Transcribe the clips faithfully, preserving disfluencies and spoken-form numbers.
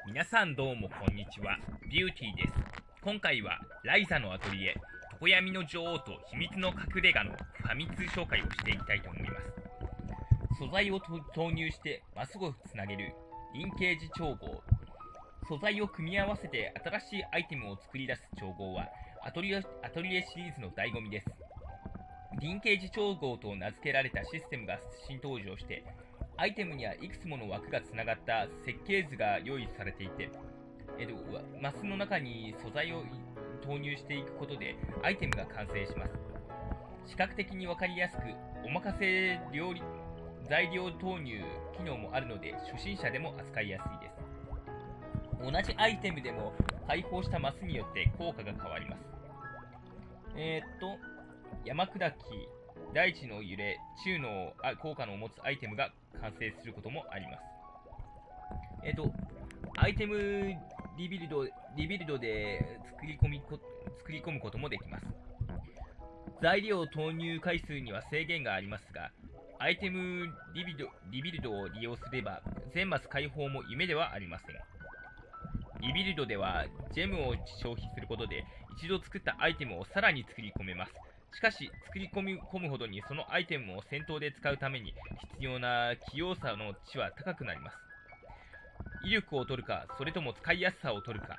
皆さんどうもこんにちは。ビューティーです。今回はライザのアトリエ、常闇の女王と秘密の隠れ家のファミ通紹介をしていきたいと思います。素材を投入してまっすぐつなげるリンケージ調合。素材を組み合わせて新しいアイテムを作り出す調合はアトリエ、アトリエシリーズの醍醐味です。リンケージ調合と名付けられたシステムが新登場して、アイテムにはいくつもの枠がつながった設計図が用意されていて、えっと、マスの中に素材を投入していくことでアイテムが完成します。視覚的にわかりやすく、お任せ料理材料投入機能もあるので初心者でも扱いやすいです。同じアイテムでも解放したマスによって効果が変わります。えー、っと山砕き、大地の揺れ、中の効果の持つアイテムが完成することもあります。えっと、アイテムリビルド、リビルドで作り込みこ、作り込むこともできます。材料投入回数には制限がありますが、アイテムリビルド、リビルドを利用すれば、全マス解放も夢ではありません。リビルドでは、ジェムを消費することで、一度作ったアイテムをさらに作り込めます。しかし、作り込み込むほどにそのアイテムを戦闘で使うために必要な器用さの値は高くなります。威力を取るか、それとも使いやすさを取るか。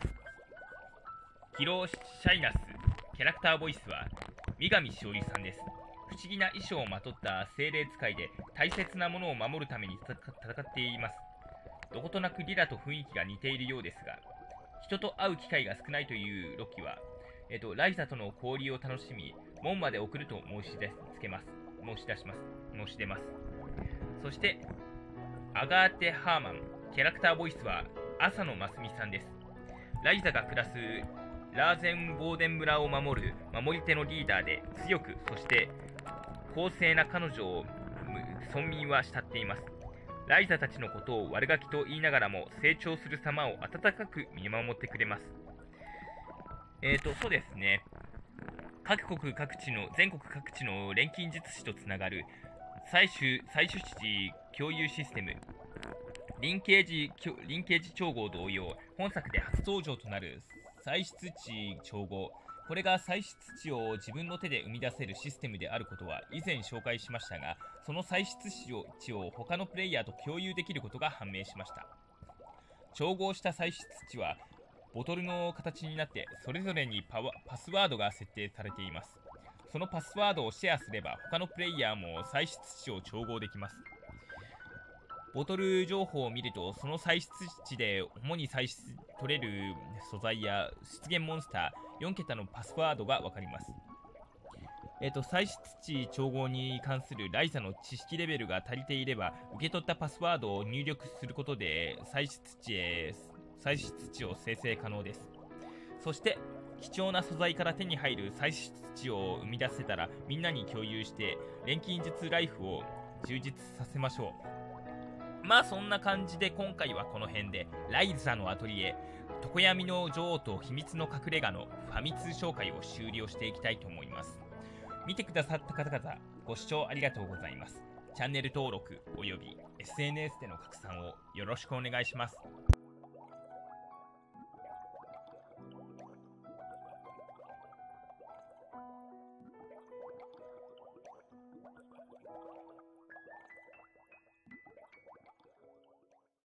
キロ・シャイナス、キャラクターボイスは、三上しおりさんです。不思議な衣装をまとった精霊使いで、大切なものを守るために戦っています。どことなくリラと雰囲気が似ているようですが、人と会う機会が少ないというロキは、えっと、ライザとの交流を楽しみ、門まで送ると申し出つけます。申し出します。申し出ます。そして、アガーテ・ハーマン、キャラクターボイスは、朝野真澄さんです。ライザが暮らすラーゼンボーデン村を守る守り手のリーダーで、強く、そして公正な彼女を村民は慕っています。ライザたちのことを悪ガキと言いながらも、成長する様を温かく見守ってくれます。えーと、そうですね。各国各地の、全国各地の錬金術師とつながる採取、採取値共有システム。リンケージ、リンケージ調合同様、本作で初登場となる採出値調合。これが採出値を自分の手で生み出せるシステムであることは以前紹介しましたが、その採出値を他のプレイヤーと共有できることが判明しました。調合した採出値は、ボトルの形になってそれぞれに パ, パスワードが設定されています。そのパスワードをシェアすれば他のプレイヤーも採出値を調合できます。ボトル情報を見ると、その採出値で主に採出取れる素材や出現モンスターよんけたのパスワードがわかります。えっと、採出値調合に関するライザの知識レベルが足りていれば、受け取ったパスワードを入力することで採出値へ採出値を生成可能です。そして貴重な素材から手に入る採出値を生み出せたら、みんなに共有して錬金術ライフを充実させましょう。まあそんな感じで、今回はこの辺でライザのアトリエ、常闇の女王と秘密の隠れ家のファミ通紹介を終了していきたいと思います。見てくださった方々、ご視聴ありがとうございます。チャンネル登録および エスエヌエス での拡散をよろしくお願いします。